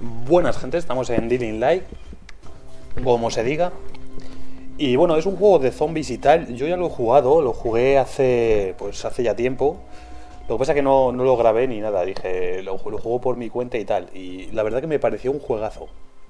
Buenas gente, estamos en Dying Light, como se diga. Y bueno, es un juego de zombies y tal. Yo ya lo he jugado, lo jugué hace ya tiempo. Lo que pasa es que no lo grabé ni nada, dije, lo juego por mi cuenta y tal. Y la verdad que me pareció un juegazo.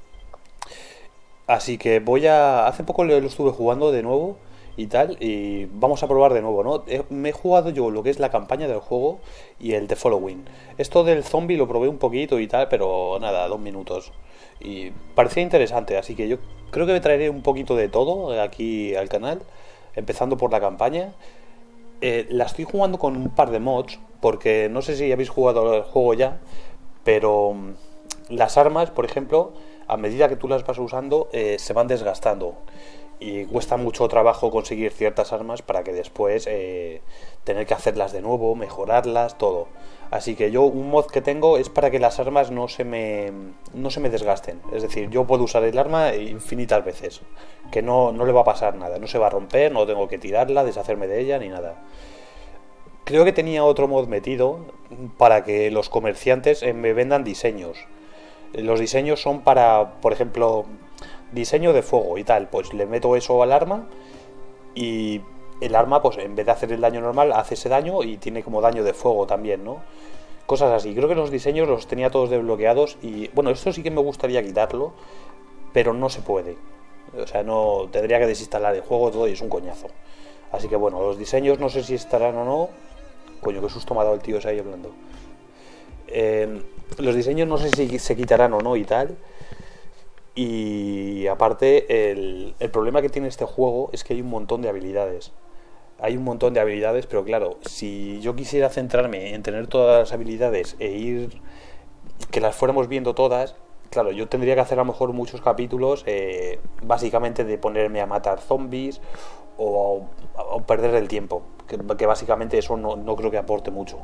Así que hace poco lo estuve jugando de nuevo y tal, y vamos a probar de nuevo, ¿no? Me he jugado yo lo que es la campaña del juego y el The Following. Esto del zombie lo probé un poquito y tal, pero nada, 2 minutos. Y parecía interesante, así que yo creo que me traeré un poquito de todo aquí al canal, empezando por la campaña. La estoy jugando con un par de mods, porque no sé si habéis jugado el juego ya, pero las armas, por ejemplo, a medida que tú las vas usando, se van desgastando. Y cuesta mucho trabajo conseguir ciertas armas para que después tener que hacerlas de nuevo, mejorarlas, todo. Así que yo un mod que tengo es para que las armas no se me desgasten. Es decir, yo puedo usar el arma infinitas veces, que no le va a pasar nada, no se va a romper, no tengo que tirarla, deshacerme de ella ni nada. Creo que tenía otro mod metido para que los comerciantes me vendan diseños. Los diseños son para, por ejemplo, diseño de fuego y tal. Pues le meto eso al arma y el arma, pues en vez de hacer el daño normal, hace ese daño y tiene como daño de fuego también, ¿no? Cosas así. Creo que los diseños los tenía todos desbloqueados y, bueno, esto sí que me gustaría quitarlo, pero no se puede. O sea, no tendría que desinstalar el juego todo y es un coñazo. Así que, bueno, los diseños no sé si estarán o no. Coño, qué susto me ha dado el tío ese ahí hablando. Los diseños no sé si se quitarán o no y tal. Y aparte, el problema que tiene este juego es que hay un montón de habilidades. Hay un montón de habilidades, pero claro, si yo quisiera centrarme en tener todas las habilidades e ir, que las fuéramos viendo todas, claro, yo tendría que hacer a lo mejor muchos capítulos, básicamente de ponerme a matar zombies o perder el tiempo, que básicamente eso no creo que aporte mucho.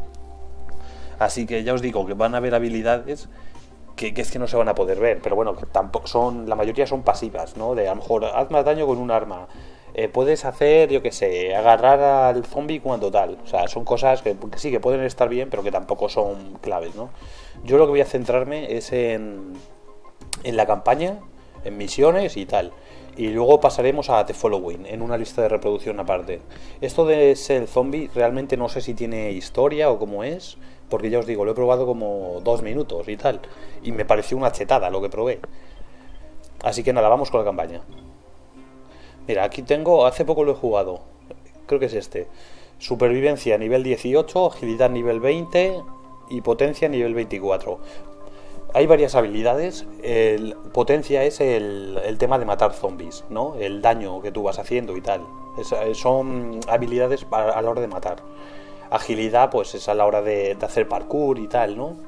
Así que ya os digo que van a haber habilidades que es que no se van a poder ver, pero bueno, que tampoco la mayoría son pasivas, ¿no? De a lo mejor haz más daño con un arma, puedes hacer, yo que sé, agarrar al zombie cuando tal. O sea, son cosas que sí que pueden estar bien, pero que tampoco son claves, ¿no? Yo lo que voy a centrarme es en la campaña, en misiones y tal. Y luego pasaremos a The Following, en una lista de reproducción aparte. Esto de ser zombie realmente no sé si tiene historia o cómo es, porque ya os digo, lo he probado como 2 minutos y tal. Y me pareció una chetada lo que probé. Así que nada, vamos con la campaña. Mira, aquí tengo, hace poco lo he jugado. Creo que es este. Supervivencia nivel 18, agilidad nivel 20 y potencia nivel 24. Hay varias habilidades. Potencia es el tema de matar zombies, ¿no? El daño que tú vas haciendo y tal. Son habilidades a la hora de matar. Agilidad, pues es a la hora de hacer parkour y tal, ¿no?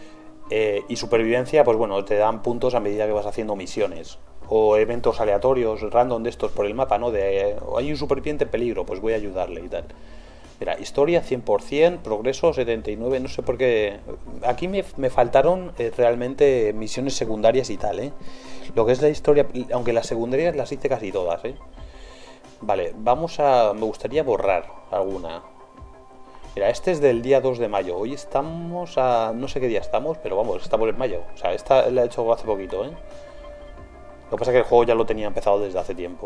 Y supervivencia, pues bueno, te dan puntos a medida que vas haciendo misiones o eventos aleatorios, random de estos por el mapa, ¿no? Hay un superviviente en peligro, pues voy a ayudarle y tal. Mira, historia 100%, progreso 79, no sé por qué. Aquí me faltaron realmente misiones secundarias y tal, ¿eh? Lo que es la historia, aunque las secundarias las hice casi todas, ¿eh? Vale, me gustaría borrar alguna. Mira, este es del día 2 de mayo. Hoy estamos a... no sé qué día estamos, pero vamos, estamos en mayo. O sea, esta la he hecho hace poquito, ¿eh? Lo que pasa es que el juego ya lo tenía empezado desde hace tiempo.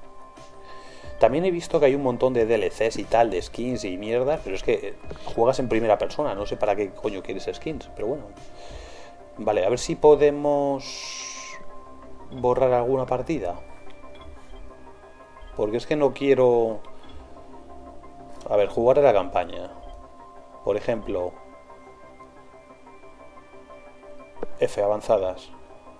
También he visto que hay un montón de DLCs y tal, de skins y mierdas, pero es que juegas en primera persona, no sé para qué coño quieres skins, pero bueno. Vale, a ver si podemos borrar alguna partida. Porque es que no quiero... A ver, jugar a la campaña. Por ejemplo, F, avanzadas.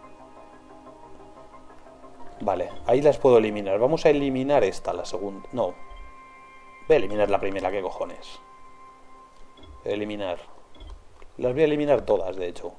Vale, ahí las puedo eliminar. Vamos a eliminar esta, la segunda. No. Voy a eliminar la primera, ¿qué cojones? Eliminar. Las voy a eliminar todas, de hecho.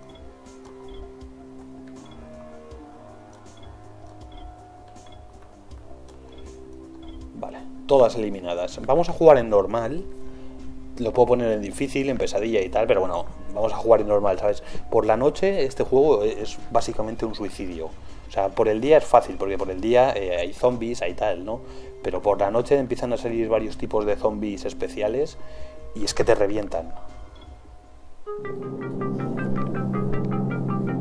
Vale, todas eliminadas. Vamos a jugar en normal. Lo puedo poner en difícil, en pesadilla y tal, pero bueno, vamos a jugar en normal, ¿sabes? Por la noche este juego es básicamente un suicidio. O sea, por el día es fácil, porque por el día hay zombies, hay tal, ¿no? Pero por la noche empiezan a salir varios tipos de zombies especiales y es que te revientan.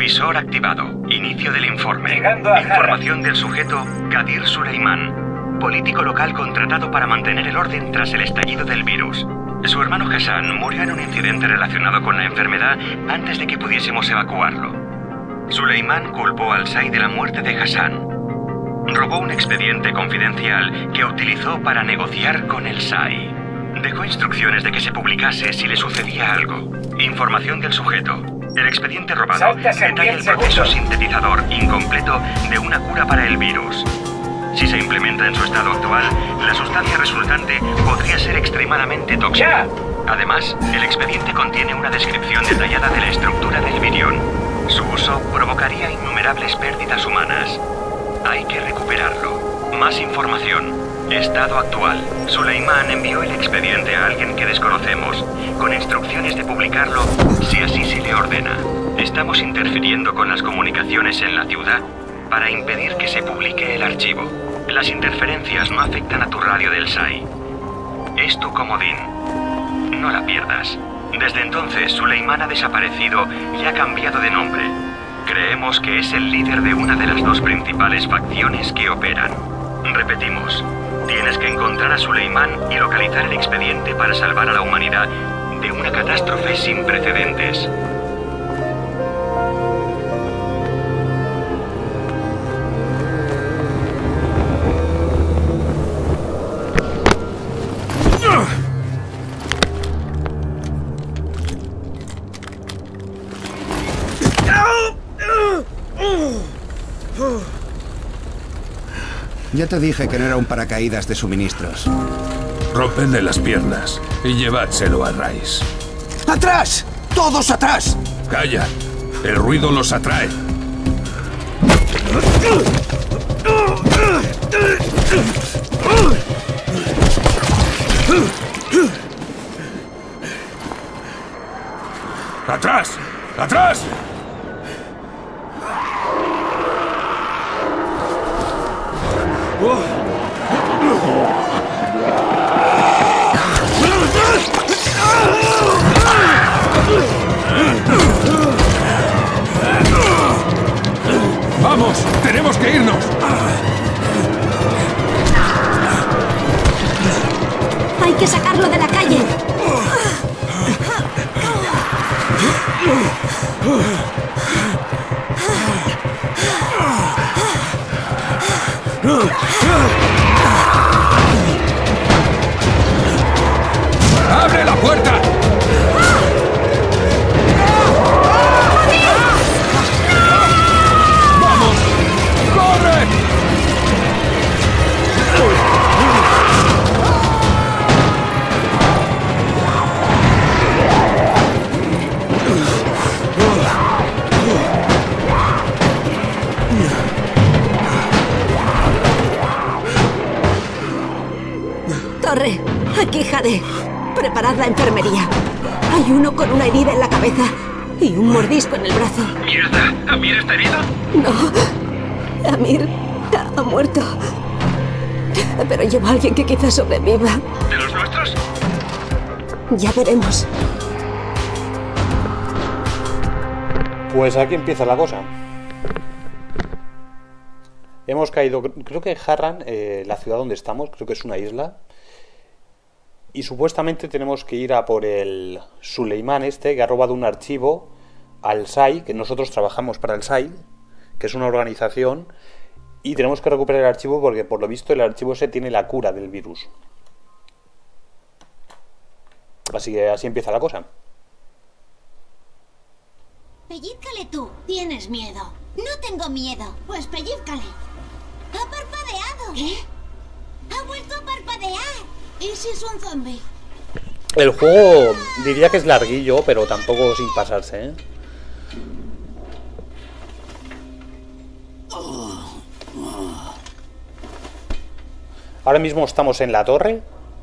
Visor activado. Inicio del informe. Llegando a Información del sujeto Qadir Suleiman, político local contratado para mantener el orden tras el estallido del virus. Su hermano Hassan murió en un incidente relacionado con la enfermedad antes de que pudiésemos evacuarlo. Suleiman culpó al SAI de la muerte de Hassan. Robó un expediente confidencial que utilizó para negociar con el SAI. Dejó instrucciones de que se publicase si le sucedía algo. Información del sujeto. El expediente robado detalla el proceso sintetizador incompleto de una cura para el virus. Si se implementa en su estado actual, la sustancia resultante podría ser extremadamente tóxica. Además, el expediente contiene una descripción detallada de la estructura del virión. Su uso provocaría innumerables pérdidas humanas. Hay que recuperarlo. Más información. Estado actual. Suleiman envió el expediente a alguien que desconocemos, con instrucciones de publicarlo si así se le ordena. Estamos interfiriendo con las comunicaciones en la ciudad para impedir que se publique el archivo. Las interferencias no afectan a tu radio del SAI. Es tu comodín. No la pierdas. Desde entonces, Suleiman ha desaparecido y ha cambiado de nombre. Creemos que es el líder de una de las dos principales facciones que operan. Repetimos, tienes que encontrar a Suleiman y localizar el expediente para salvar a la humanidad de una catástrofe sin precedentes. Ya te dije que no era un paracaídas de suministros. Rompedle las piernas y llevádselo a Rice. ¡Atrás! ¡Todos atrás! Calla. El ruido los atrae. ¡Atrás! ¡Atrás! ¡Vamos! ¡Tenemos que irnos! Hay que sacarlo de la calle. ¡Abre la puerta! ¡Vamos! ¡Corre! Torre, aquí Jade. Preparad la enfermería. Hay uno con una herida en la cabeza y un mordisco en el brazo. ¡Mierda! ¿Amir está herido? No, Amir ha muerto. Pero llevo a alguien que quizás sobreviva. ¿De los nuestros? Ya veremos. Pues aquí empieza la cosa. Hemos caído, creo que Harran, la ciudad donde estamos, creo que es una isla. Y supuestamente tenemos que ir a por el Suleiman este, que ha robado un archivo al SAI, que nosotros trabajamos para el SAI, que es una organización, y tenemos que recuperar el archivo porque por lo visto el archivo ese tiene la cura del virus. Así que así empieza la cosa. Pellízcale tú. Tienes miedo. No tengo miedo. Pues pellízcale. Ha parpadeado. ¿Qué? Ha vuelto a parpadear. ¿Y si es un zombie? El juego diría que es larguillo, pero tampoco sin pasarse, ¿eh? Ahora mismo estamos en la torre.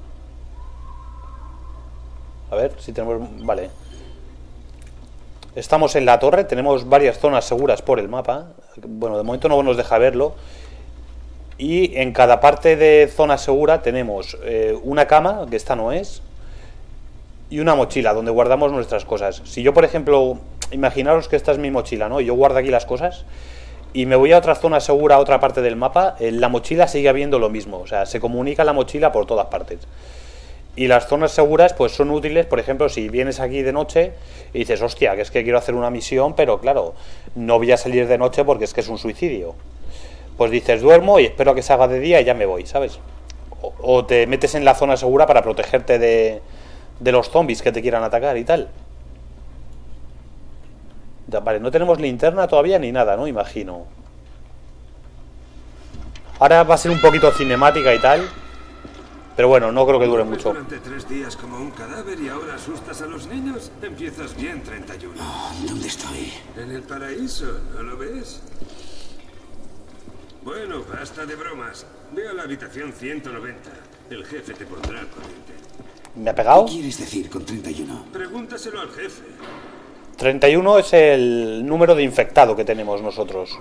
A ver si tenemos... Vale. Estamos en la torre, tenemos varias zonas seguras por el mapa. Bueno, de momento no nos deja verlo. Y en cada parte de zona segura tenemos una cama, que esta no es, y una mochila donde guardamos nuestras cosas. Si yo, por ejemplo, imaginaros que esta es mi mochila, ¿no? Y yo guardo aquí las cosas y me voy a otra zona segura, a otra parte del mapa. En la mochila sigue habiendo lo mismo, o sea, se comunica la mochila por todas partes. Y las zonas seguras pues son útiles, por ejemplo, si vienes aquí de noche y dices, hostia, que es que quiero hacer una misión, pero claro, no voy a salir de noche porque es que es un suicidio. Pues dices, duermo y espero a que se haga de día y ya me voy, ¿sabes? O te metes en la zona segura para protegerte de los zombies que te quieran atacar y tal. Ya, vale, no tenemos linterna todavía ni nada, ¿no? Imagino. Ahora va a ser un poquito cinemática y tal. Pero bueno, no creo que dure mucho. Durante 3 días como un cadáver y ahora asustas a los niños. Empiezas bien, 31. ¿Dónde estoy? En el paraíso, ¿no lo ves? Bueno, basta de bromas. Ve a la habitación 190. El jefe te pondrá al corriente. ¿Me ha pegado? ¿Qué quieres decir con 31? Pregúntaselo al jefe. 31 es el número de infectado que tenemos nosotros.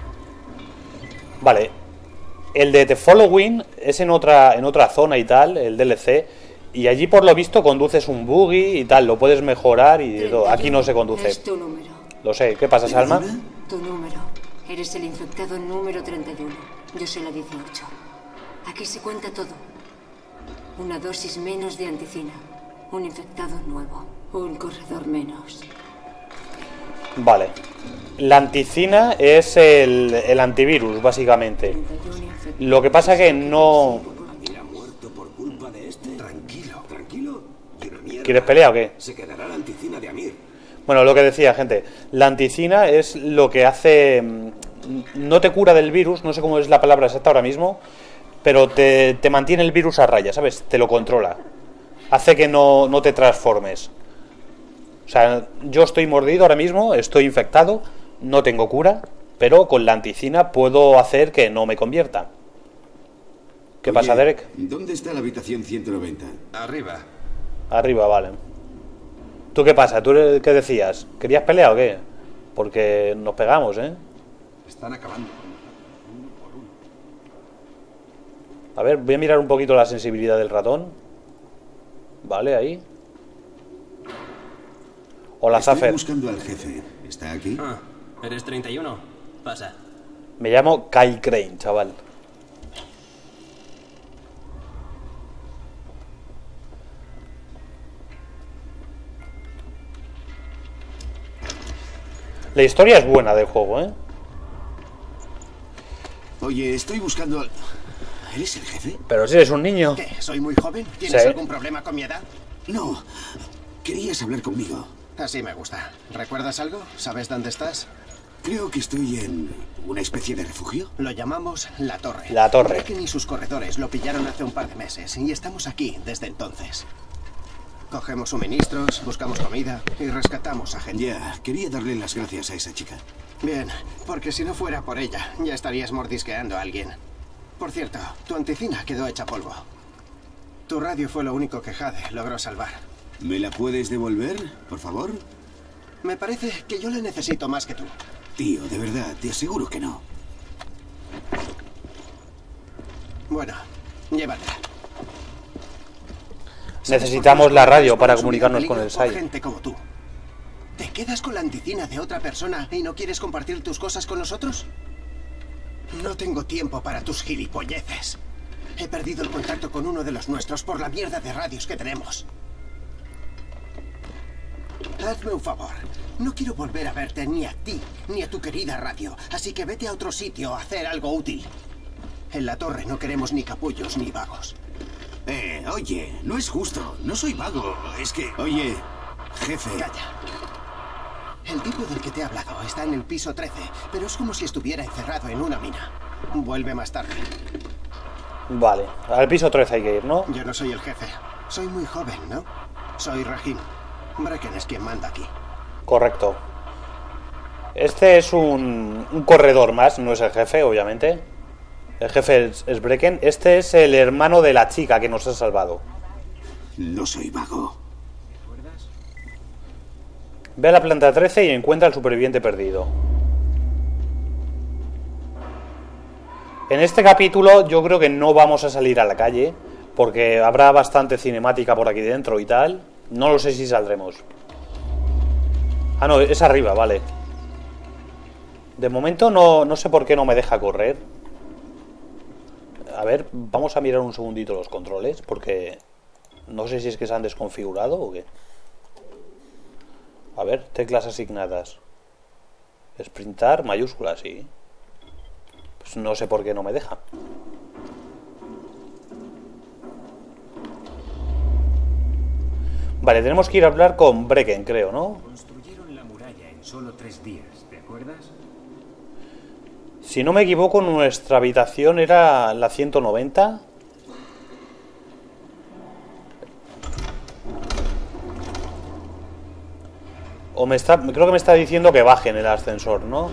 Vale. El de The Following es en otra zona y tal, el DLC. Y allí por lo visto conduces un buggy y tal, lo puedes mejorar y de todo. Aquí no se conduce. Es tu número. Lo sé, ¿qué pasa, Salma? Tu número. Eres el infectado número 31. Yo soy la 18. Aquí se cuenta todo. Una dosis menos de anticina. Un infectado nuevo. Un corredor menos. Vale. La anticina es el antivirus, básicamente. Lo que pasa que no... Tranquilo. ¿Quieres pelea o qué? Se quedará la anticina de Amir. Bueno, lo que decía, gente. La anticina es lo que hace... No te cura del virus, no sé cómo es la palabra exacta ahora mismo, pero te mantiene el virus a raya, ¿sabes? Te lo controla. Hace que no te transformes. O sea, yo estoy mordido ahora mismo, estoy infectado, no tengo cura, pero con la anticina puedo hacer que no me convierta. ¿Qué pasa, Derek? ¿Dónde está la habitación 190? Arriba. Arriba, vale. ¿Tú qué pasa? ¿Tú qué decías? ¿Querías pelear o qué? Porque nos pegamos, ¿eh? Están acabando. A ver, voy a mirar un poquito la sensibilidad del ratón. Vale, ahí. Hola, Estoy Zafer. buscando al jefe. ¿Está aquí? Ah, ¿eres 31? Pasa. Me llamo Kyle Crane, chaval. La historia es buena del juego, ¿eh? Oye, estoy buscando al... ¿Eres el jefe? Pero si eres un niño. ¿Qué? ¿Soy muy joven? ¿Tienes Sí. algún problema con mi edad? No. Querías hablar conmigo. Así me gusta. ¿Recuerdas algo? ¿Sabes dónde estás? Creo que estoy en una especie de refugio. Lo llamamos La Torre. La Torre. Brecken y sus corredores lo pillaron hace un par de meses y estamos aquí desde entonces. Cogemos suministros, buscamos comida y rescatamos a gente. Ya, quería darle las gracias a esa chica. Bien, porque si no fuera por ella, ya estarías mordisqueando a alguien. Por cierto, tu anticina quedó hecha polvo. Tu radio fue lo único que Jade logró salvar. ¿Me la puedes devolver, por favor? Me parece que yo la necesito más que tú. Tío, de verdad, te aseguro que no. Bueno, llévatela. Necesitamos la radio para comunicarnos con el SAI. SAI. Gente como tú. ¿Te quedas con la anticina de otra persona y no quieres compartir tus cosas con nosotros? No tengo tiempo para tus gilipolleces. He perdido el contacto con uno de los nuestros por la mierda de radios que tenemos. Hazme un favor. No quiero volver a verte ni a ti, ni a tu querida radio. Así que vete a otro sitio a hacer algo útil. En La Torre no queremos ni capullos ni vagos. Oye, no es justo. No soy vago. Es que... Oye, jefe... Calla. El tipo del que te he hablado está en el piso 13, pero es como si estuviera encerrado en una mina. Vuelve más tarde. Vale, al piso 13 hay que ir, ¿no? Yo no soy el jefe. Soy muy joven, ¿no? Soy Rahim. Brecken es quien manda aquí. Correcto. Este es un corredor más, no es el jefe, obviamente. El jefe es Brecken. Este es el hermano de la chica que nos ha salvado. No soy vago. Ve a la planta 13 y encuentra al superviviente perdido. En este capítulo yo creo que no vamos a salir a la calle, porque habrá bastante cinemática por aquí dentro y tal. No lo sé si saldremos. Ah, no, es arriba, vale. De momento no sé por qué no me deja correr. A ver, vamos a mirar un segundito los controles, porque no sé si es que se han desconfigurado o qué. A ver, teclas asignadas. Sprintar, mayúscula, sí. Pues no sé por qué no me deja. Vale, tenemos que ir a hablar con Brecken, creo, ¿no? Construyeron la muralla en solo 3 días, ¿te acuerdas? Si no me equivoco, nuestra habitación era la 190. O creo que me está diciendo que baje en el ascensor, ¿no?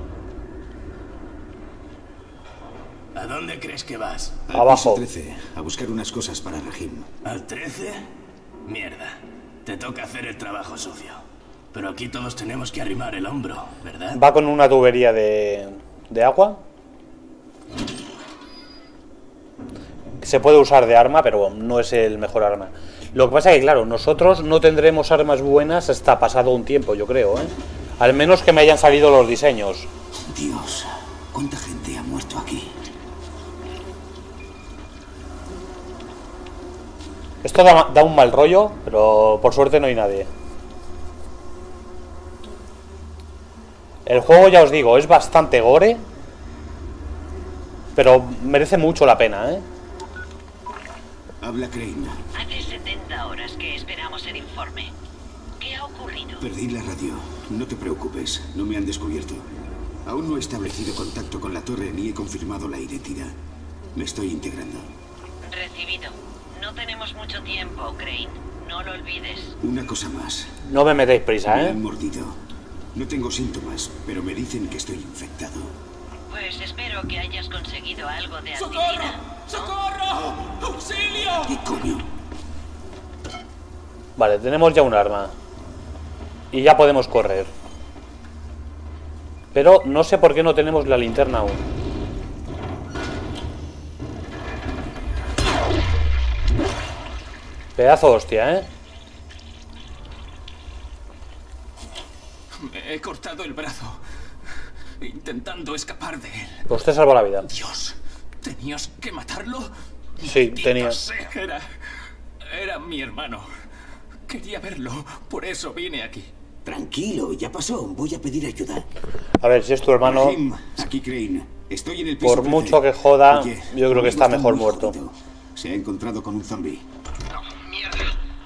¿A dónde crees que vas? Abajo. Al piso 13, a buscar unas cosas para Rahim. ¿Al 13? Mierda. Te toca hacer el trabajo sucio. Pero aquí todos tenemos que arrimar el hombro, ¿verdad? Va con una tubería de agua. Se puede usar de arma, pero no es el mejor arma. Lo que pasa es que, claro, nosotros no tendremos armas buenas hasta pasado un tiempo, yo creo, ¿eh? Al menos que me hayan salido los diseños. Dios, ¿cuánta gente ha muerto aquí? Esto da un mal rollo, pero por suerte no hay nadie. El juego, ya os digo, es bastante gore, pero merece mucho la pena, ¿eh? Habla Crane. Hace 70 horas que esperamos el informe. ¿Qué ha ocurrido? Perdí la radio. No te preocupes, no me han descubierto. Aún no he establecido contacto con la torre ni he confirmado la identidad. Me estoy integrando. Recibido. No tenemos mucho tiempo, Crane. No lo olvides. Una cosa más. No me metéis prisa, Me ¿eh? han mordido. No tengo síntomas, pero me dicen que estoy infectado. Pues espero que hayas conseguido algo de ¡Socorro! anticina. ¡Socorro! ¡Auxilio! ¿Qué coño? Vale, tenemos ya un arma. Y ya podemos correr. Pero no sé por qué no tenemos la linterna aún. Pedazo hostia, ¿eh? Me he cortado el brazo, intentando escapar de él. Pues te salvó la vida. Dios, ¿tenías que matarlo? Sí, Maldita tenía. sea, Era mi hermano. Quería verlo, por eso vine aquí. Tranquilo, ya pasó. Voy a pedir ayuda. A ver, si es tu hermano, Rahim, aquí Crane. Estoy en el piso por 13. mucho que joda, Oye, yo creo que está muy mejor muerto. jodido. Se ha encontrado con un zombie. No, mierda.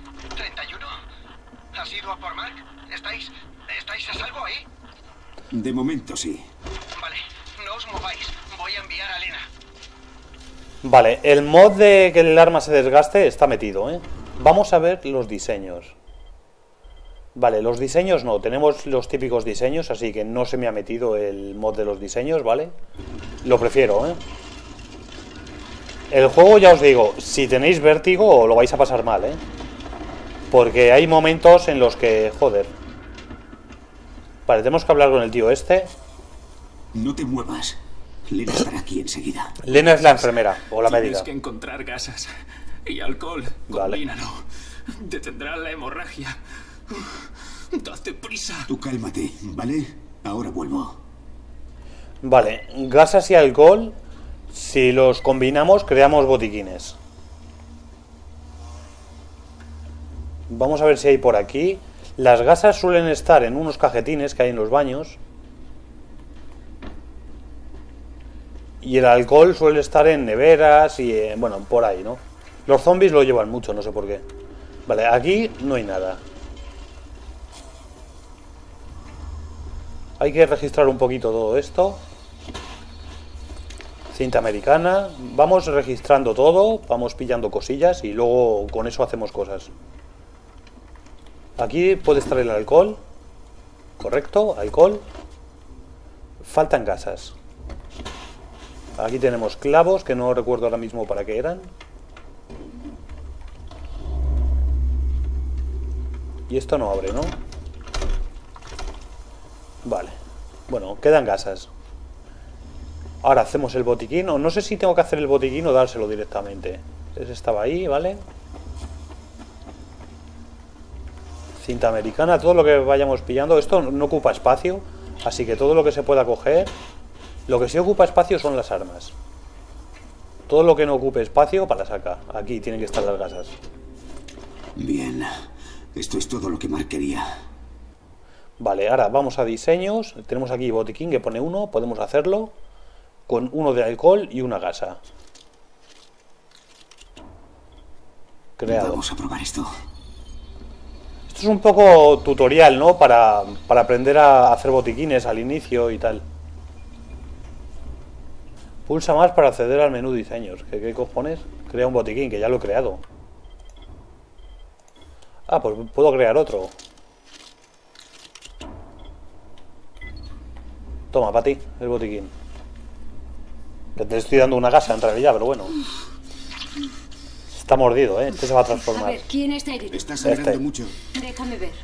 ¿31? ¿Has ido a por Mark? ¿Estáis a salvo ahí? De momento sí. Vale, no os mováis. Voy a enviar a Lena. Vale, el mod de que el arma se desgaste está metido, ¿eh? Vamos a ver los diseños. Vale, los diseños no, tenemos los típicos diseños, así que no se me ha metido el mod de los diseños, ¿vale? Lo prefiero, ¿eh? El juego, ya os digo, si tenéis vértigo lo vais a pasar mal, ¿eh? Porque hay momentos en los que, joder. Vale, tenemos que hablar con el tío este. No te muevas. Lena estará aquí enseguida. Lena es la enfermera, o la médica. Tienes que encontrar gasas y alcohol. Vale. Combínalo. Detendrá la hemorragia. Date prisa. Tú cálmate, ¿vale? Ahora vuelvo. Vale, gasas y alcohol, si los combinamos, creamos botiquines. Vamos a ver si hay por aquí. Las gasas suelen estar en unos cajetines que hay en los baños. Y el alcohol suele estar en neveras y, bueno, por ahí, ¿no? Los zombies lo llevan mucho, no sé por qué. Vale, aquí no hay nada. Hay que registrar un poquito todo esto. Cinta americana. Vamos registrando todo, vamos pillando cosillas y luego con eso hacemos cosas. Aquí puede estar el alcohol. Correcto, alcohol. Faltan gasas. Aquí tenemos clavos, que no recuerdo ahora mismo para qué eran. Y esto no abre, ¿no? Vale. Bueno, quedan gasas. Ahora hacemos el botiquín. O no sé si tengo que hacer el botiquín o dárselo directamente. Ese estaba ahí, ¿vale? cinta americana, todo lo que vayamos pillando. Esto no ocupa espacio, así que todo lo que se pueda coger. Lo que sí ocupa espacio son las armas. Todo lo que no ocupe espacio para sacar. Aquí tienen que estar las gasas. Bien, esto es todo lo que Mark quería. Vale, ahora vamos a diseños. Tenemos aquí botiquín que pone 1, podemos hacerlo con 1 de alcohol y una gasa. Creado. Vamos a probar esto. Esto es un poco tutorial, ¿no? Para aprender a hacer botiquines al inicio y tal. Pulsa más para acceder al menú diseños. ¿Qué cojones? Crea un botiquín, que ya lo he creado. Ah, pues puedo crear otro. Toma, para ti, el botiquín. Que te estoy dando una gasa en realidad, pero bueno. Está mordido, ¿eh? Este se va a transformar. A ver, ¿quién está herido? Está sangrando mucho. Déjame ver.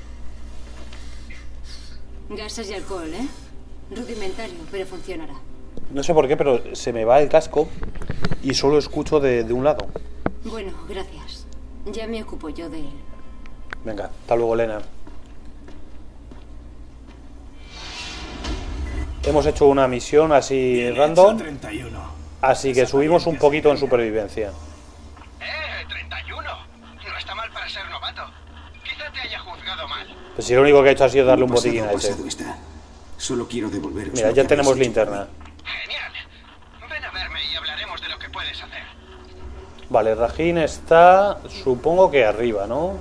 Gasas y alcohol, ¿eh? Rudimentario, pero funcionará. No sé por qué, pero se me va el casco y solo escucho de un lado. Bueno, gracias. Ya me ocupo yo de él. Venga, hasta luego, Elena. Hemos hecho una misión así random. 31. Así que subimos un poquito en supervivencia. 31. No está mal para ser novato. Quizá te haya juzgado mal. Pues si lo único que he hecho ha sido darle un Pasado, botiquín a ese. pasado está. Solo quiero devolveros. Mira, lo ya que tenemos habéis hecho linterna. Genial. Ven a verme y hablaremos de lo que puedes hacer. Vale, Rajín está, supongo que arriba, ¿no?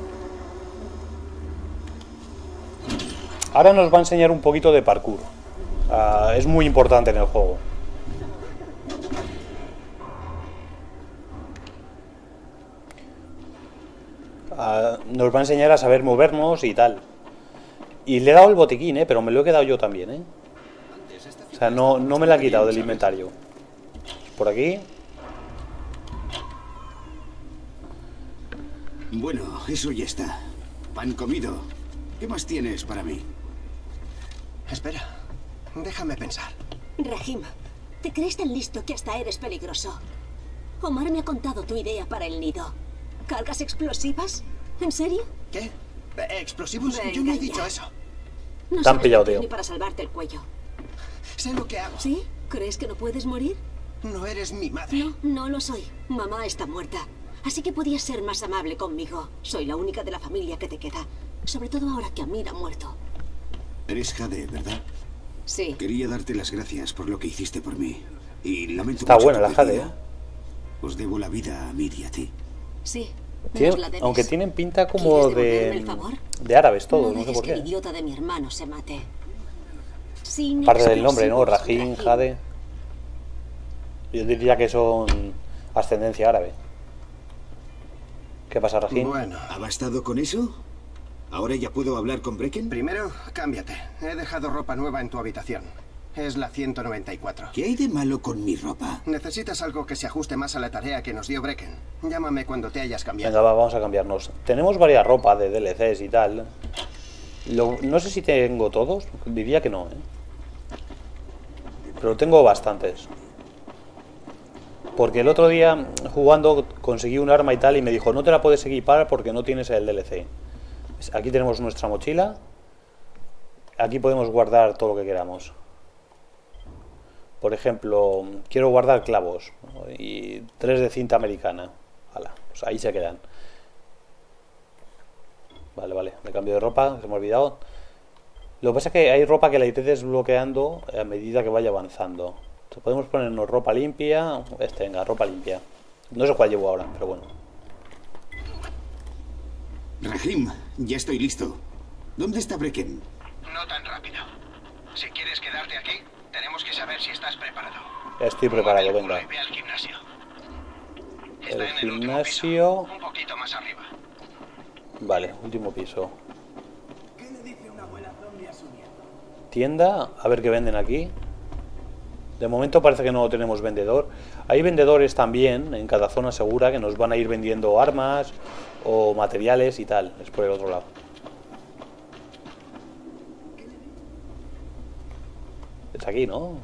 Ahora nos va a enseñar un poquito de parkour. Es muy importante en el juego. Nos va a enseñar a saber movernos y tal. Y le he dado el botiquín, pero me lo he quedado yo también, ¿eh? O sea, no me lo ha quitado del inventario. Por aquí. Bueno, eso ya está. Pan comido. ¿Qué más tienes para mí? Espera, déjame pensar. Rahim, te crees tan listo que hasta eres peligroso. Omar me ha contado tu idea para el nido. ¿Cargas explosivas? ¿En serio? ¿Qué? ¿Explosivos? Venga, Yo no he ya. dicho eso. No Te han sabes pillado, mentir tío. ni para salvarte el cuello. Sé lo que hago. ¿Sí? ¿Crees que no puedes morir? No eres mi madre. No, no lo soy. Mamá está muerta. Así que podías ser más amable conmigo. Soy la única de la familia que te queda. Sobre todo ahora que Amir ha muerto. Eres Jade, ¿verdad? Sí. Quería darte las gracias por lo que hiciste por mí. Y lamento Está mucho buena tu la Jade, pérdida. Os debo la vida a Amir y a ti. Sí. Tiene- nos la debes. aunque tienen pinta como ¿Quieres devolverme el de favor? árabes todo, No no sé dejes por que el qué. idiota de mi hermano se mate. Sin Parte del nombre, ¿no? explosivos, Rajín, Rahim. Jade. Yo diría que son ascendencia árabe. ¿Qué pasa, Rajín? Bueno, ¿Ha bastado con eso? ¿Ahora ya puedo hablar con Brecken? primero, cámbiate. He dejado ropa nueva en tu habitación. Es la 194. ¿Qué hay de malo con mi ropa? Necesitas algo que se ajuste más a la tarea que nos dio Brecken. Llámame cuando te hayas cambiado. Venga, vamos a cambiarnos. Tenemos varias ropas de DLCs y tal. No sé si tengo todos. Diría que no, ¿eh? Pero tengo bastantes. Porque el otro día, jugando, conseguí un arma y tal, y me dijo, no te la puedes equipar porque no tienes el DLC. Aquí tenemos nuestra mochila. Aquí podemos guardar todo lo que queramos. Por ejemplo, quiero guardar clavos, ¿no? Y 3 de cinta americana. Hala, pues ahí se quedan. Vale, me cambio de ropa, se me ha olvidado. Lo que pasa es que hay ropa que la iré desbloqueando a medida que vaya avanzando. Entonces podemos ponernos ropa limpia. Venga, ropa limpia. No sé cuál llevo ahora, pero bueno. Rahim, ya estoy listo. ¿Dónde está Brecken? No tan rápido. Si quieres quedarte aquí, tenemos que saber si estás preparado. Estoy preparado, Mueve el culo venga. y ve al gimnasio. El Está en el último gimnasio. piso, un poquito más arriba. Vale, último piso. Tienda, a ver qué venden aquí. De momento parece que no tenemos vendedor. Hay vendedores también en cada zona segura que nos van a ir vendiendo armas o materiales y tal. Es por el otro lado. Es aquí, ¿no?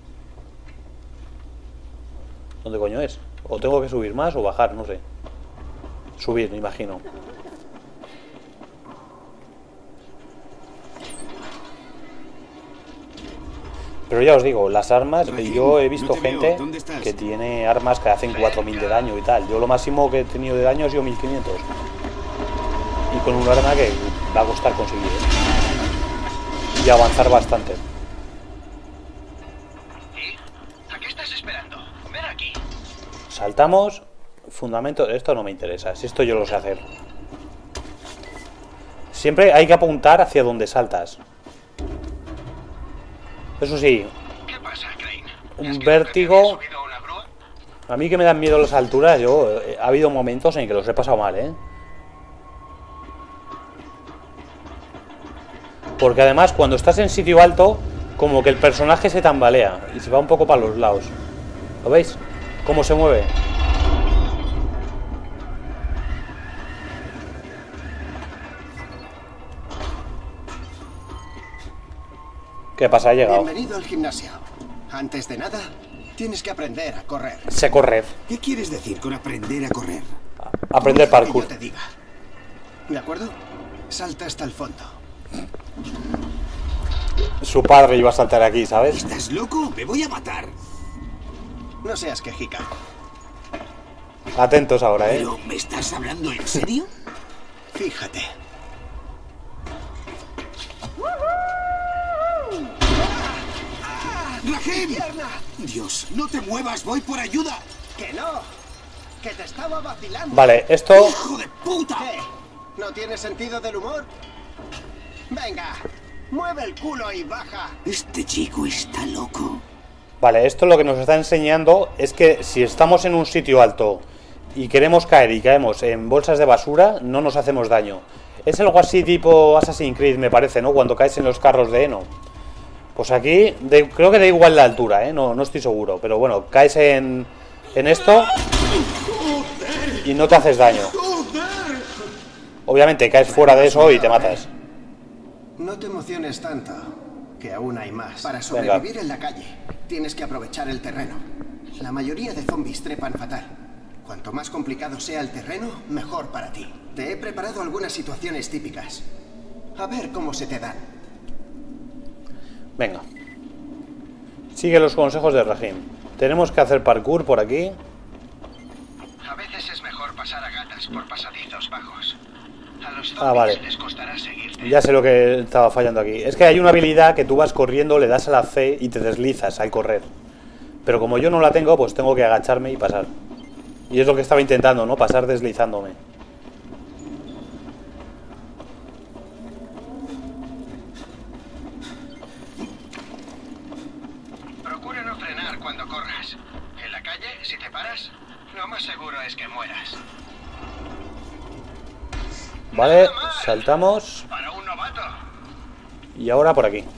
¿Dónde coño es? O tengo que subir más o bajar, no sé. Subir, me imagino. Pero ya os digo, las armas, Rahim, yo he visto no te veo. gente ¿Dónde estás? que tiene armas que hacen 4000 de daño y tal. Yo lo máximo que he tenido de daño ha sido 1500. Y con un arma que va a costar conseguir, ¿eh? Y avanzar bastante. ¿A qué estás esperando? Ven aquí. Saltamos. Fundamento. Esto no me interesa. Si esto yo lo sé hacer. Siempre hay que apuntar hacia donde saltas. Eso sí. ¿Qué pasa, Crane? Un vértigo. A mí que me dan miedo las alturas, ha habido momentos en que los he pasado mal, ¿eh? Porque además cuando estás en sitio alto, como que el personaje se tambalea y se va un poco para los lados. ¿Lo veis? ¿Cómo se mueve? ¿Qué pasa? Ha llegado. Bienvenido al gimnasio. Antes de nada, tienes que aprender a correr. Sé correr. ¿Qué quieres decir con aprender a correr? Aprender parkour. Que yo te diga. ¿De acuerdo? Salta hasta el fondo. Su padre iba a saltar aquí, ¿sabes? ¿Estás loco? Me voy a matar. No seas quejica. Atentos ahora, ¿eh? ¿Pero me estás hablando en serio? Fíjate. ¡Rahim! Dios, no te muevas, voy por ayuda. ¡Que no! ¡Que te estaba vacilando! Vale, esto... ¡Hijo de puta! ¿Qué? ¿No tienes sentido del humor? Venga, mueve el culo y baja. Este chico está loco. Vale, esto lo que nos está enseñando es que si estamos en un sitio alto y queremos caer y caemos en bolsas de basura, no nos hacemos daño. Es algo así tipo Assassin's Creed, me parece, ¿no? Cuando caes en los carros de heno. Pues aquí creo que da igual la altura, ¿eh? No estoy seguro. Pero bueno, caes en esto y no te haces daño. Obviamente caes fuera de eso y te matas. No te emociones tanto, que aún hay más. Para sobrevivir en la calle, tienes que aprovechar el terreno. La mayoría de zombies trepan fatal. Cuanto más complicado sea el terreno, mejor para ti. Te he preparado algunas situaciones típicas. A ver cómo se te dan. Venga. Sigue los consejos de Rahim. Tenemos que hacer parkour por aquí. A veces es mejor pasar a gatas por pasadizos bajos. A los zombies vale. les costará seguirte. Ya sé lo que estaba fallando aquí. Es que hay una habilidad que tú vas corriendo, le das a la C y te deslizas al correr. Pero como yo no la tengo, pues tengo que agacharme y pasar. Y es lo que estaba intentando, ¿no? Pasar deslizándome. Procura no frenar cuando corras. En la calle, si te paras, lo más seguro es que mueras. Vale, saltamos. Para un novato. Y ahora por aquí.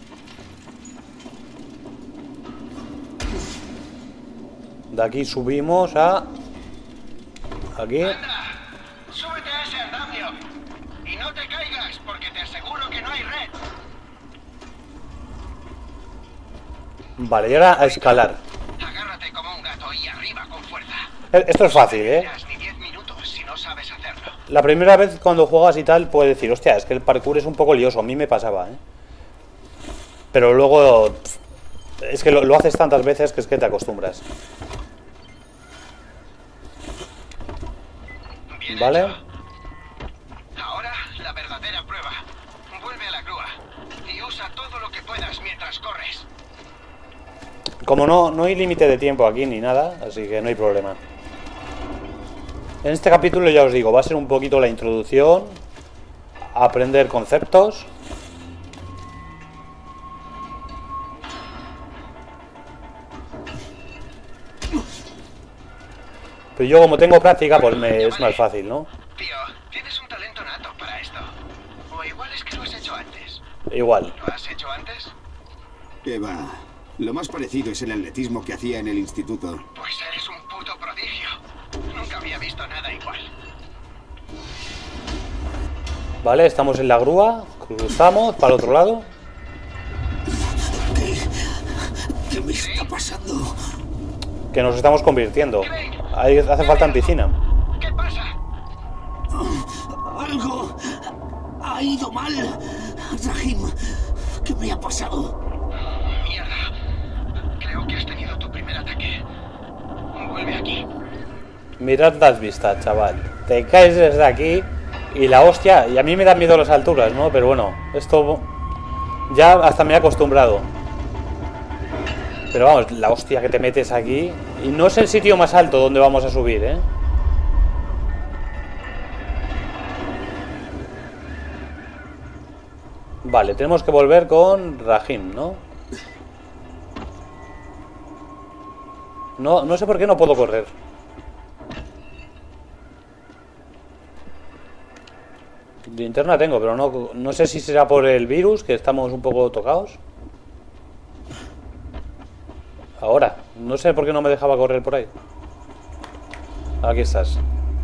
De aquí subimos a... Aquí. Anda, súbete a ese andamio. Y no te caigas, porque te aseguro que no hay red. Vale, y ahora a escalar. Agárrate como un gato y arriba con fuerza. Esto es fácil, ¿eh? Ni 10 minutos si no sabes hacerlo. La primera vez cuando juegas y tal puedes decir, hostia, es que el parkour es un poco lioso. A mí me pasaba, ¿eh? Pero luego... Es que lo haces tantas veces que es que te acostumbras. Bien vale. Hecho. Ahora la verdadera prueba. Vuelve a la grúa y usa todo lo que puedas mientras corres. Como no hay límite de tiempo aquí ni nada, así que no hay problema. En este capítulo ya os digo, va a ser un poquito la introducción, aprender conceptos. Pero yo como tengo práctica, pues me es más fácil, ¿no? Tío, tienes un talento nato para esto. O igual es que lo has hecho antes. Igual. ¿Lo has hecho antes? ¿Qué va? Lo más parecido es el atletismo que hacía en el instituto. Pues eres un puto prodigio. Nunca había visto nada igual. Vale, estamos en la grúa, cruzamos para el otro lado. ¿Qué me está pasando? Que nos estamos convirtiendo. Ahí hace falta en piscina. ¿Qué pasa? Algo ha ido mal. Rahim, ¿qué me ha pasado? Mierda. Creo que has tenido tu primer ataque. Vuelve aquí. Mirad las vistas, chaval. Te caes desde aquí y la hostia... Y a mí me dan miedo las alturas, ¿no? Pero bueno, esto... Ya hasta me he acostumbrado. Pero vamos, la hostia que te metes aquí... Y no es el sitio más alto donde vamos a subir, ¿eh? Vale, tenemos que volver con Rahim, ¿no? No sé por qué no puedo correr. Linterna tengo, pero no sé si será por el virus, que estamos un poco tocados. Ahora, no sé por qué no me dejaba correr por ahí. Aquí estás.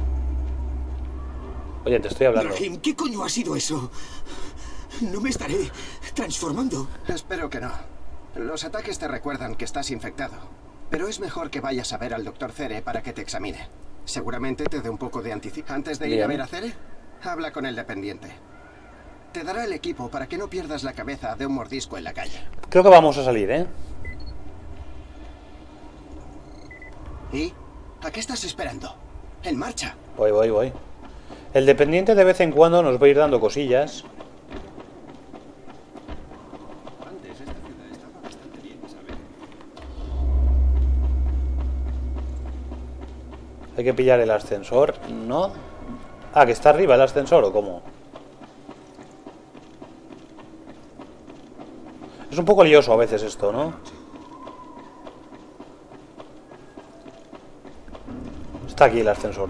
Oye, te estoy hablando. Rahim, ¿qué coño ha sido eso? No me estaré transformando. Espero que no. Los ataques te recuerdan que estás infectado. Pero es mejor que vayas a ver al Dr. Cere para que te examine. Seguramente te dé un poco de anticipio. Antes de ir a ver a Cere, habla con el dependiente. Te dará el equipo para que no pierdas la cabeza de un mordisco en la calle. Creo que vamos a salir, ¿eh? ¿Y? ¿A qué estás esperando? ¡En marcha! Voy. El dependiente de vez en cuando nos va a ir dando cosillas. Hay que pillar el ascensor, ¿no? Ah, que está arriba el ascensor, ¿o cómo? Es un poco lioso a veces esto, ¿no? Está aquí el ascensor.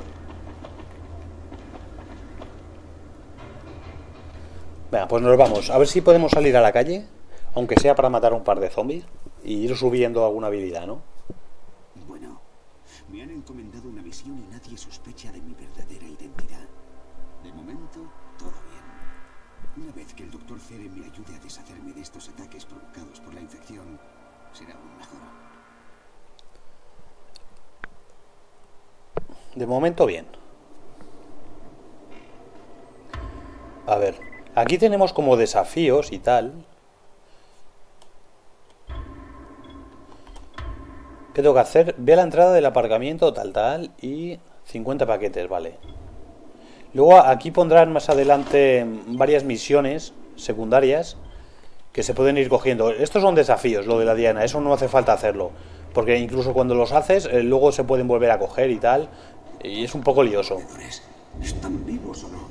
Venga, pues nos vamos. A ver si podemos salir a la calle, aunque sea para matar a un par de zombies y ir subiendo alguna habilidad, ¿no? Bueno, me han encomendado una misión y nadie sospecha de mi verdadera identidad. De momento, todo bien. Una vez que el Dr. Cere me ayude a deshacerme de estos ataques provocados por la infección, será aún mejor. De momento bien. A ver, aquí tenemos como desafíos y tal. ¿Qué tengo que hacer? Ve a la entrada del aparcamiento tal y 50 paquetes, vale. Luego aquí pondrán más adelante varias misiones secundarias que se pueden ir cogiendo. Estos son desafíos, lo de la Diana, eso no hace falta hacerlo, porque incluso cuando los haces luego se pueden volver a coger y tal. Y es un poco lioso. ¿Están vivos o no?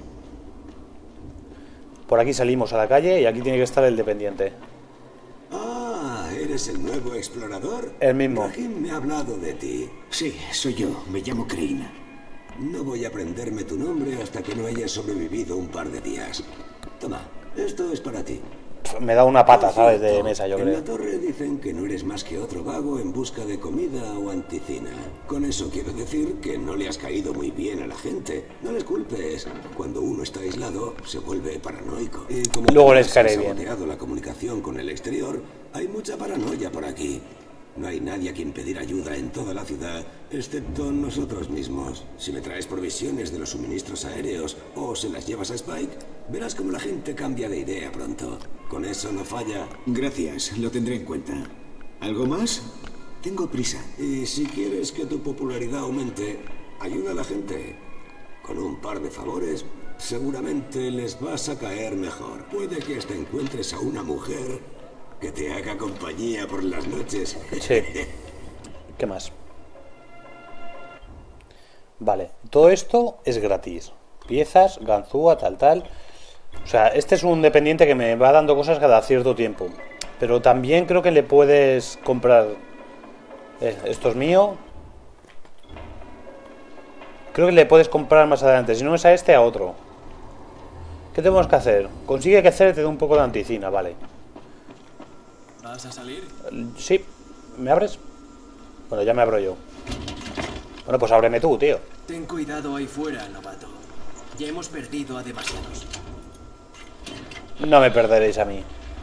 Por aquí salimos a la calle y aquí tiene que estar el dependiente. Ah, ¿eres el nuevo explorador? El mismo. Rahim me ha hablado de ti. Sí, soy yo. Me llamo Crane. No voy a aprenderme tu nombre hasta que no hayas sobrevivido un par de días. Toma, esto es para ti. Me da una pata, ¿sabes? De mesa, yo creo. En la torre dicen que no eres más que otro vago en busca de comida o anticina. Con eso quiero decir que no le has caído muy bien a la gente. No les culpes. Cuando uno está aislado, se vuelve paranoico. Y como luego les caeré bien. Has saboteado la comunicación con el exterior, hay mucha paranoia por aquí. No hay nadie a quien pedir ayuda en toda la ciudad, excepto nosotros mismos. Si me traes provisiones de los suministros aéreos o se las llevas a Spike, verás cómo la gente cambia de idea pronto. Con eso no falla. Gracias, lo tendré en cuenta. ¿Algo más? Tengo prisa. Y si quieres que tu popularidad aumente, ayuda a la gente. Con un par de favores, seguramente les vas a caer mejor. Puede que hasta encuentres a una mujer que te haga compañía por las noches. Sí. ¿Qué más? Vale, todo esto es gratis. Piezas, ganzúa, tal. O sea, este es un dependiente que me va dando cosas cada cierto tiempo. Pero también creo que le puedes comprar... esto es mío. Creo que le puedes comprar más adelante. Si no es a este, a otro. ¿Qué tenemos que hacer? Consigue que Cere te dé un poco de anticina, vale. ¿Vas a salir? Sí. ¿Me abres? Bueno, ya me abro yo. Bueno, pues ábreme tú, tío. Ten cuidado ahí fuera, novato. Ya hemos perdido a demasiados. No me perderéis a mí.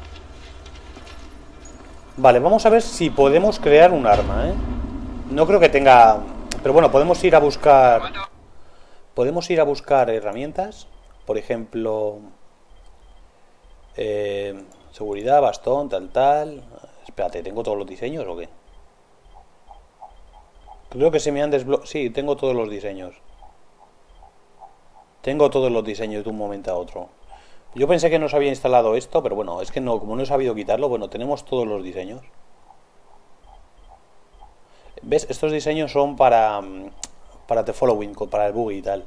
Vale, vamos a ver si podemos crear un arma, ¿eh? No creo que tenga... Pero bueno, podemos ir a buscar... Podemos ir a buscar herramientas. Por ejemplo... seguridad, bastón, tal. Espérate, ¿tengo todos los diseños o qué? Creo que se me han desbloqueado. Sí, tengo todos los diseños. Tengo todos los diseños de un momento a otro. Yo pensé que no se había instalado esto, pero bueno, es que no, como no he sabido quitarlo, bueno, tenemos todos los diseños. ¿Ves? Estos diseños son para The Following, para el buggy y tal.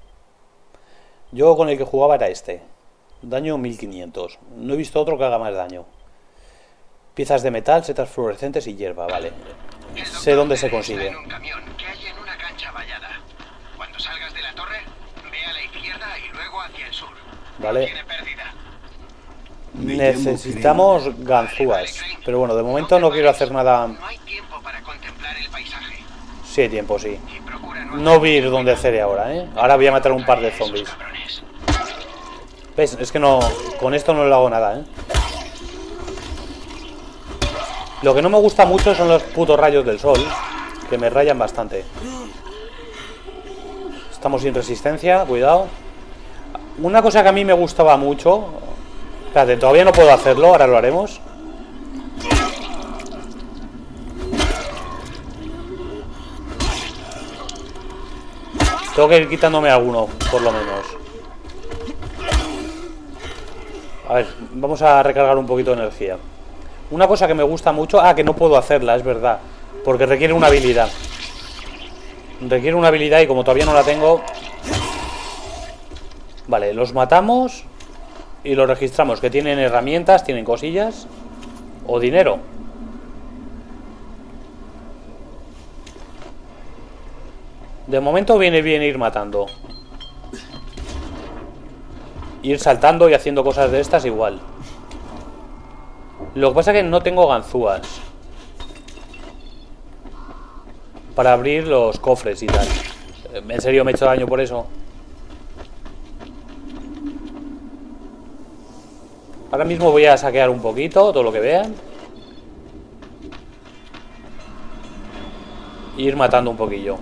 Yo con el que jugaba era este. Daño 1500. No he visto otro que haga más daño. Piezas de metal, setas fluorescentes y hierba, vale. Sé dónde se consigue. En un camión que hay en una cancha vallada. Cuando salgas de la torre, ve a la izquierda y luego hacia el sur. Vale. No tiene pérdida. Necesitamos ganzúas. Pero bueno, de momento no quiero hacer nada. No hay tiempo para contemplar el paisaje. Sí hay tiempo, sí. No voy a ir donde Cere ahora, ¿eh? Ahora voy a matar un par de zombies. ¿Ves? Es que no... Con esto no le hago nada, ¿eh? Lo que no me gusta mucho son los putos rayos del sol, que me rayan bastante. Estamos sin resistencia, cuidado. Una cosa que a mí me gustaba mucho... Espérate, todavía no puedo hacerlo, ahora lo haremos. Tengo que ir quitándome alguno, por lo menos. A ver, vamos a recargar un poquito de energía. Una cosa que me gusta mucho... Ah, que no puedo hacerla, es verdad. Porque requiere una habilidad. Requiere una habilidad y como todavía no la tengo... Vale, los matamos y los registramos. Que tienen herramientas, tienen cosillas. O dinero. De momento viene bien ir matando. Ir saltando y haciendo cosas de estas igual. Lo que pasa es que no tengo ganzúas para abrir los cofres y tal. ¿En serio me he hecho daño por eso? Ahora mismo voy a saquear un poquito, todo lo que vean. E ir matando un poquillo.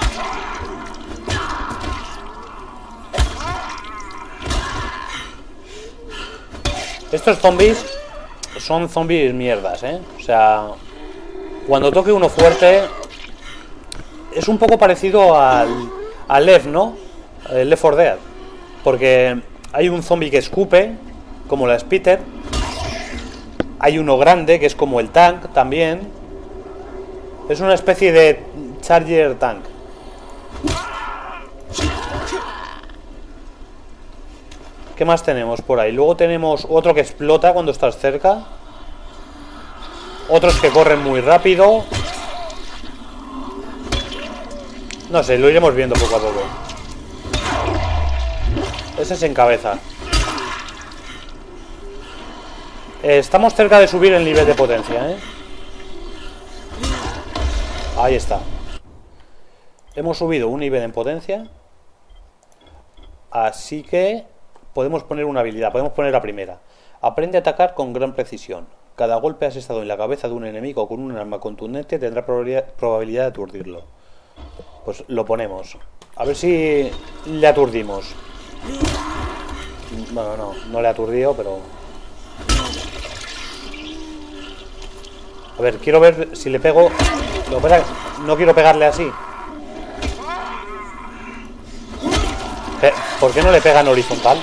Estos zombies son zombies mierdas, ¿eh? O sea, cuando toque uno fuerte... Es un poco parecido al Left, ¿no? El Left 4 Dead. Porque hay un zombie que escupe, como la Spitter. Hay uno grande, que es como el tank también. Es una especie de Charger tank. ¿Qué más tenemos por ahí? Luego tenemos otro que explota cuando estás cerca. Otros que corren muy rápido. No sé, lo iremos viendo poco a poco. Ese se encabeza. Estamos cerca de subir el nivel de potencia, ¿eh? Ahí está. Hemos subido un nivel en potencia. Así que podemos poner una habilidad. Podemos poner la primera. Aprende a atacar con gran precisión. Cada golpe asestado en la cabeza de un enemigo con un arma contundente tendrá probabilidad de aturdirlo. Pues lo ponemos. A ver si le aturdimos. Bueno, no le he aturdido, pero... A ver, quiero ver si le pego... No quiero pegarle así. ¿Por qué no le pegan horizontal?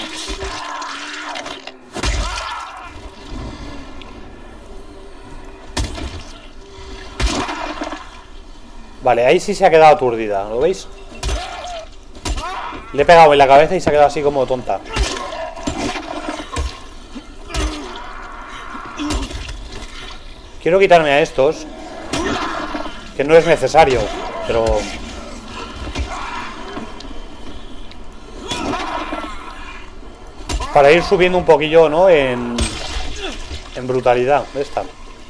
Vale, ahí sí se ha quedado aturdida, ¿lo veis? Le he pegado en la cabeza y se ha quedado así como tonta. Quiero quitarme a estos, que no es necesario, pero... Para ir subiendo un poquillo, ¿no? En brutalidad. Esta.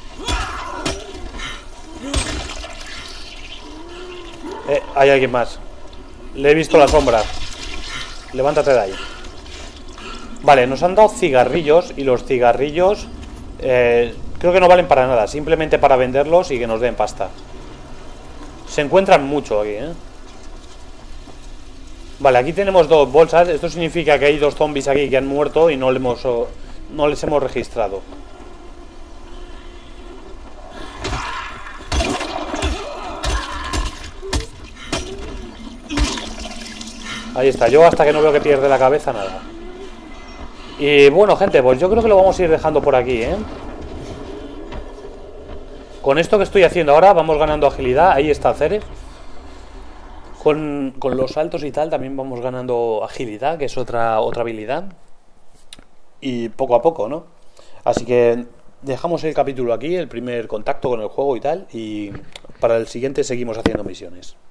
Hay alguien más. Le he visto la sombra. Levántate de ahí. Vale, nos han dado cigarrillos. Y los cigarrillos creo que no valen para nada. Simplemente para venderlos y que nos den pasta. Se encuentran mucho aquí, ¿eh? Vale, aquí tenemos dos bolsas. Esto significa que hay dos zombies aquí que han muerto y no les hemos registrado. Ahí está, yo hasta que no veo que pierde la cabeza, nada. Y bueno, gente, pues yo creo que lo vamos a ir dejando por aquí, ¿eh? Con esto que estoy haciendo ahora vamos ganando agilidad. Ahí está Ceres. Con los saltos y tal también vamos ganando agilidad, que es otra habilidad. Y poco a poco, ¿no? Así que dejamos el capítulo aquí, el primer contacto con el juego y tal. Y para el siguiente seguimos haciendo misiones.